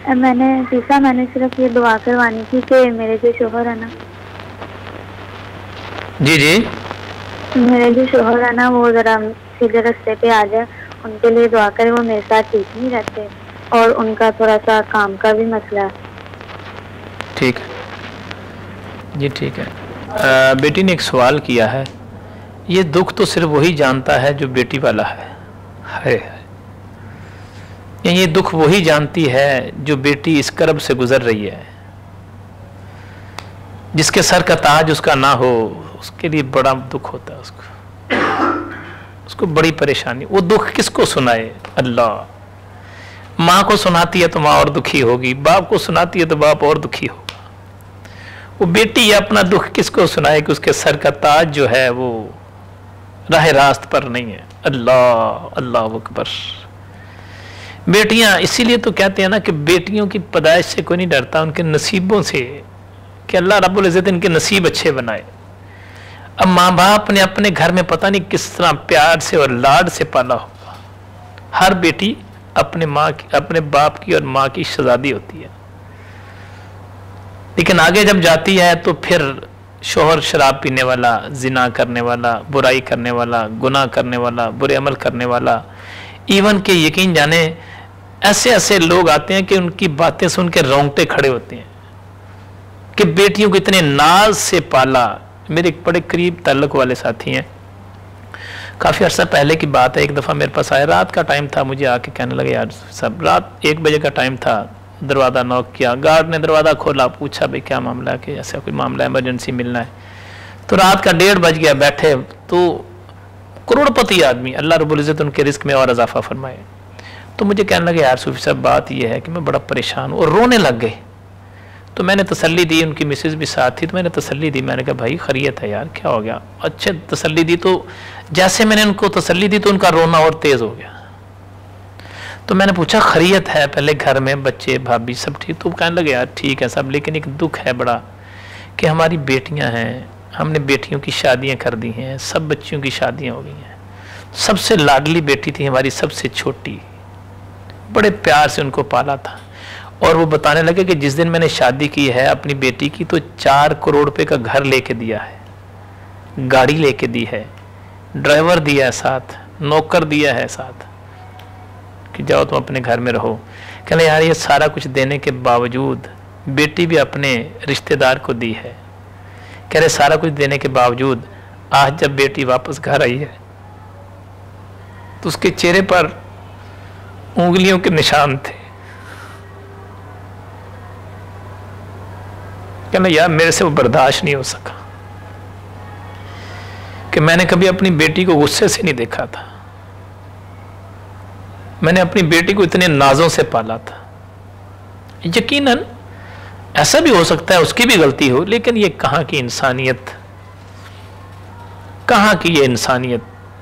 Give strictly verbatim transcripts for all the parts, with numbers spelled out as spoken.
मैंने तीसरा मैंने सिर्फ ये दुआ करवानी थी कि मेरे जो शोहर है ना जी जी मेरे जो शोहर है ना वो जरा सीधे रास्ते पे आ जाए, उनके लिए दुआ करें। वो मेरे साथ ठीक नहीं रहते और उनका थोड़ा सा काम का भी मसला है। ठीक है जी ठीक है। आ, बेटी ने एक सवाल किया है, ये दुख तो सिर्फ वही जानता है जो बेटी वाला है, है, है। ये दुख वही जानती है जो बेटी इस कर्ब से गुजर रही है। जिसके सर का ताज उसका ना हो उसके लिए बड़ा दुख होता है, उसको उसको बड़ी परेशानी। वो दुख किसको सुनाए? अल्लाह। माँ को सुनाती है तो माँ और दुखी होगी, बाप को सुनाती है तो बाप और दुखी होगा। वो बेटी अपना दुख किसको सुनाए कि उसके सर का ताज जो है वो राह रास्त पर नहीं है। अल्लाह अल्लाह अकबर। बेटियां इसीलिए तो कहते हैं ना कि बेटियों की पैदाइश से कोई नहीं डरता, उनके नसीबों से, कि अल्लाह रब्बुल इज़्ज़त इनके नसीब अच्छे बनाए। अब माँ बाप ने अपने घर में पता नहीं किस तरह प्यार से और लाड से पाला होगा। हर बेटी अपने माँ की, अपने बाप की और माँ की शहजादी होती है, लेकिन आगे जब जाती है तो फिर शोहर शराब पीने वाला, जिना करने वाला, बुराई करने वाला, गुनाह करने वाला, बुरे अमल करने वाला, इवन के यकीन जाने ऐसे ऐसे लोग आते हैं कि उनकी बातें सुन के रोंगटे खड़े होते हैं कि बेटियों को इतने नाज से पाला। मेरे एक बड़े करीब ताल्लुक वाले साथी हैं, काफ़ी अर्सा पहले की बात है, एक दफ़ा मेरे पास आया, रात का टाइम था, मुझे आके कहने लगे यार सब, रात एक बजे का टाइम था, दरवाज़ा नॉक किया, गार्ड ने दरवाज़ा खोला, पूछा भाई क्या मामला है, कि ऐसा कोई मामला इमरजेंसी मिलना है। तो रात का डेढ़ बज गया, बैठे तो करोड़पति आदमी, अल्लाह रब्बुल इज़्ज़त उनके रिस्क में और इजाफा फरमाए। तो मुझे कहने लगे यार सूफी साहब बात यह है कि मैं बड़ा परेशान हूँ, और रोने लग गए। तो मैंने तसल्ली दी, उनकी मिसेज भी साथ थी, तो मैंने तसल्ली दी, मैंने कहा भाई खैरियत है यार, क्या हो गया? अच्छे तसल्ली दी। तो जैसे मैंने उनको तसल्ली दी तो उनका रोना और तेज़ हो गया। तो मैंने पूछा खैरियत है पहले, घर में बच्चे भाभी सब ठीक? तो कहने लगे यार ठीक है सब, लेकिन एक दुख है बड़ा कि हमारी बेटियां हैं, हमने बेटियों की शादियां कर दी हैं, सब बच्चियों की शादियां हो गई हैं। सबसे लाडली बेटी थी हमारी, सबसे छोटी, बड़े प्यार से उनको पाला था। और वो बताने लगे कि जिस दिन मैंने शादी की है अपनी बेटी की तो चार करोड़ रुपए का घर लेके दिया है, गाड़ी लेके दी है, ड्राइवर दिया है साथ, नौकर दिया है साथ कि जाओ तुम अपने घर में रहो। कहले यार ये सारा कुछ देने के बावजूद बेटी भी अपने रिश्तेदार को दी है। कह रहे सारा कुछ देने के बावजूद आज जब बेटी वापस घर आई है तो उसके चेहरे पर उंगलियों के निशान थे। कहना यार मेरे से वो बर्दाश्त नहीं हो सका कि मैंने कभी अपनी बेटी को गुस्से से नहीं देखा था, मैंने अपनी बेटी को इतने नाजों से पाला था। यकीनन ऐसा भी हो सकता है उसकी भी गलती हो, लेकिन ये कहाँ की इंसानियत, कहाँ की ये इंसानियत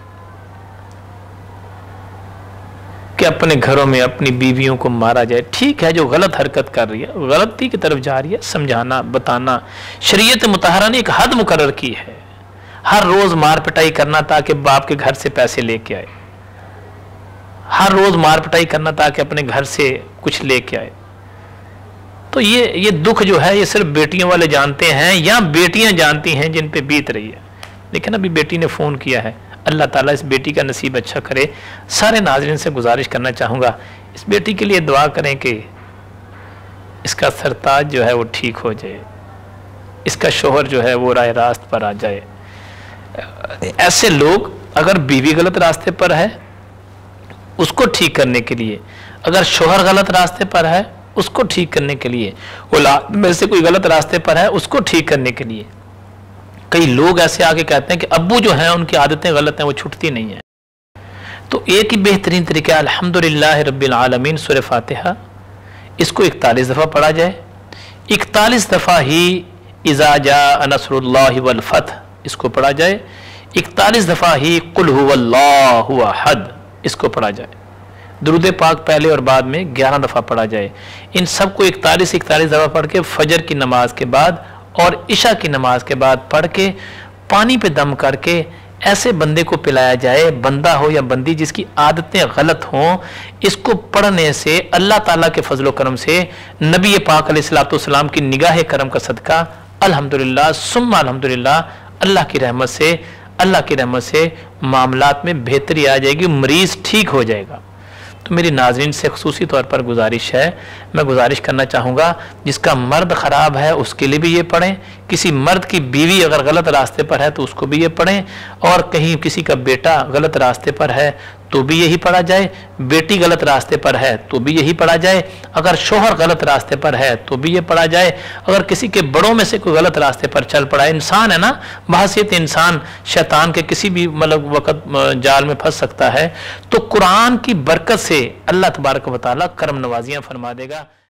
कि अपने घरों में अपनी बीवियों को मारा जाए। ठीक है जो गलत हरकत कर रही है, गलती की तरफ जा रही है, समझाना बताना। शरीयत मुतहरा ने एक हद मुकर्रर की है, हर रोज मार पिटाई करना ताकि बाप के घर से पैसे लेके आए, हर रोज मार पिटाई करना ताकि अपने घर से कुछ लेके आए। तो ये ये दुख जो है ये सिर्फ बेटियों वाले जानते हैं या बेटियां जानती हैं जिन पे बीत रही है। लेकिन अभी बेटी ने फ़ोन किया है, अल्लाह ताला इस बेटी का नसीब अच्छा करे। सारे नाज़रीन से गुजारिश करना चाहूँगा इस बेटी के लिए दुआ करें कि इसका सरताज जो है वो ठीक हो जाए, इसका शोहर जो है वो राह रास्त पर आ जाए। ऐसे लोग, अगर बीवी गलत रास्ते पर है उसको ठीक करने के लिए, अगर शोहर गलत रास्ते पर है उसको ठीक करने के लिए, औलाद में से कोई गलत रास्ते पर है उसको ठीक करने के लिए। कई लोग ऐसे आके कहते हैं कि अब्बू जो हैं उनकी आदतें गलत हैं, वो छूटती नहीं है। तो एक ही बेहतरीन तरीका अल्हम्दुलिल्लाह रब्बिल आलमीन सूरह फातिहा, इसको इकतालीस दफ़ा पढ़ा जाए। इकतालीस दफ़ा ही इज़ा जाअ नस्रुल्लाहि वल फतह इसको पढ़ा जाए। इकतालीस दफ़ा ही कुल हुवल्लाहु अहद इसको पढ़ा जाए। दुरूद पाक पहले और बाद में ग्यारह दफ़ा पढ़ा जाए। इन सबको इकतालीस इकतालीस दफ़ा पढ़ के फजर की नमाज के बाद और इशा की नमाज के बाद पढ़ के पानी पे दम करके ऐसे बंदे को पिलाया जाए, बंदा हो या बंदी जिसकी आदतें गलत हों, इसको पढ़ने से अल्लाह ताला के फजलो करम से, नबी पाक अलैहिस्सलाम की निगाह करम का सदका, अल्हम्दुलिल्लाह सुम्मा अल्हम्दुलिल्लाह, अल्लाह की रहमत से अल्लाह की रहमत से मामलात में बेहतरी आ जाएगी, मरीज ठीक हो जाएगा। तो मेरी नाजरीन से खुसूसी तौर पर गुजारिश है, मैं गुजारिश करना चाहूँगा जिसका मर्द ख़राब है उसके लिए भी ये पढ़ें, किसी मर्द की बीवी अगर गलत रास्ते पर है तो उसको भी ये पढ़ें, और कहीं किसी का बेटा गलत रास्ते पर है तो भी यही पढ़ा जाए, बेटी गलत रास्ते पर है तो भी यही पढ़ा जाए, अगर शोहर गलत रास्ते पर है तो भी ये पढ़ा जाए, अगर किसी के बड़ों में से कोई गलत रास्ते पर चल पड़ा है, इंसान है ना, बहसीत इंसान शैतान के किसी भी मतलब वक़्त जाल में फंस सकता है, तो कुरान की बरकत से अल्लाह तबारक व तआला करम नवाजियाँ फरमा देगा।